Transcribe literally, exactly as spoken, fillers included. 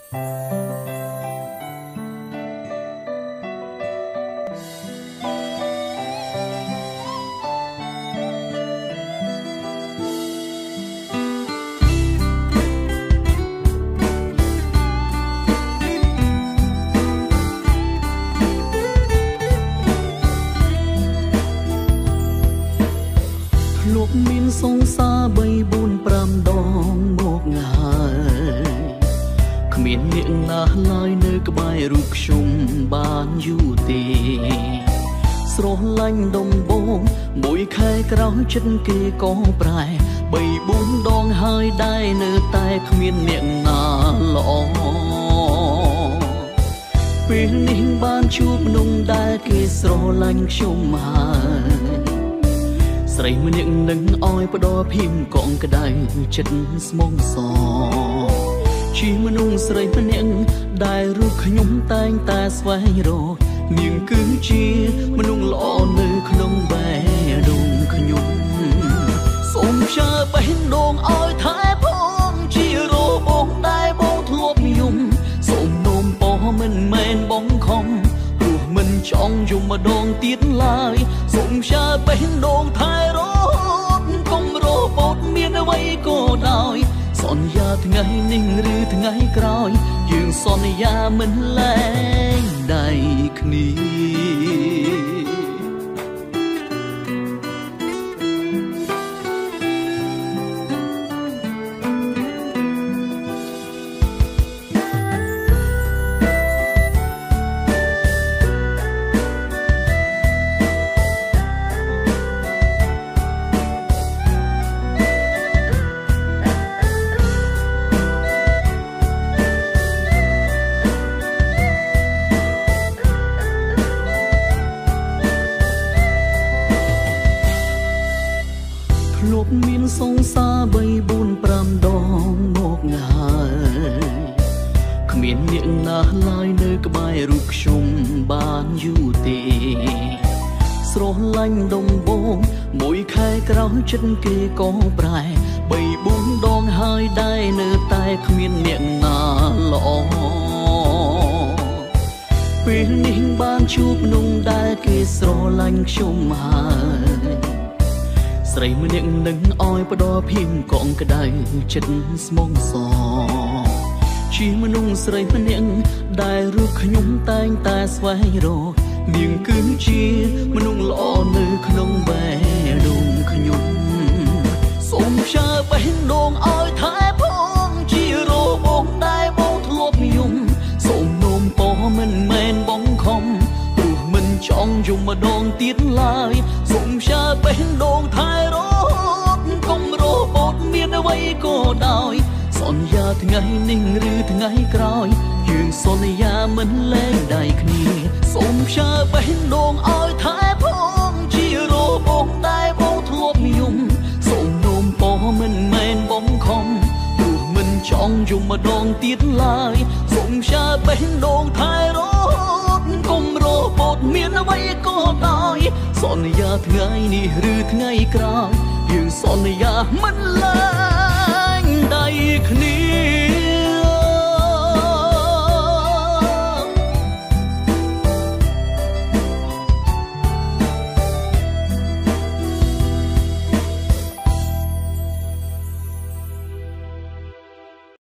មានសង្សារបីបួនប្រាំដងមកងាយគ្មានអ្នកណាឡើយនៅក្បែររូបខ្ញុំបានយូរទេស្រឡាញ់ដំបងមួយខែក្រោយចិត្តគេក៏ប្រែបីបួនដងហើយដែរនៅតែគ្មានអ្នកណាល្អពេលនេះបានជួបមនុស្សដែលគេស្រឡាញ់ខ្ញុំហើយស្រីម្នាក់នឹងអោយផ្ដោភីមកងក្ដៅចិត្តស្មងសជាមនុស្សស្រីម្នាក់ដែលរូបខ្ញុំតែងតែស្វែងរកនាងគឺជាមនុស្សល្អនៅក្នុងបេះដូងខ្ញុំសូមផ្ញើបេះដូងអោយថែផងជារោបងដែលបងធ្លាប់យំសូមនោមពោមិនមែនបងខំព្រោះមិនចង់យំម្ដងទៀតឡើយសូមផ្ញើបេះដូងថែរត់កុំរពោតមានអ្វីក៏ដោយសន្យាថ្ងៃនេះឬថ្ងៃក្រោយយើងសន្យាមិនលែងដៃគ្នាលោកមានសង្សារបីបួនប្រាំដងមកងាយគ្មានអ្នកណាឡើយនៅក្បែររូបខ្ញុំបានយូរទេស្រឡាញ់ដំបងមួយខែក្រោយចិត្តគេក៏ប្រែបីបួនដងហើយដែរនៅតែគ្មានអ្នកណាល្អពេលនេះបានជួបមនុស្សដែលគេស្រឡាញ់ខ្ញុំហើយស្រីម្នាក់នឹងអោយផ្ដោភីមកងក្ដៅចិត្តស្មងសជាមនុស្សស្រីម្នាក់ដែលរូបខ្ញុំតែងតែស្វែងរកនាងគឺជាមនុស្សល្អនៅក្នុងបេះដូងខ្ញុំសូមផ្ញើបេះដូងអោយថែផងជារោបងដែលបងធ្លាប់យំសូមនោមពោមិនមែនបងខំព្រោះមិនចង់យំម្ដងទៀតឡើយសូមផ្ញើបេះដូងថែរត់កុំរពោតមានអ្វីក៏ដោយសន្យាថ្ងៃនេះឬថ្ងៃក្រោយយើងសន្យាមិនលែងដៃគ្នាសូមផ្ញើបេះដូងអោយថែផងជារោបងដែលបងធ្លាប់យំសូមនោមពោមិនមែនបងខំព្រោះមិនចង់យំម្ដងទៀតឡើយសូមផ្ញើបេះដូងថែរត់កុំរពោតមានអ្វីក៏ដោយសន្យាថ្ងៃនេះឬថ្ងៃក្រោយយើងសន្យាមិនលែងដៃគ្នា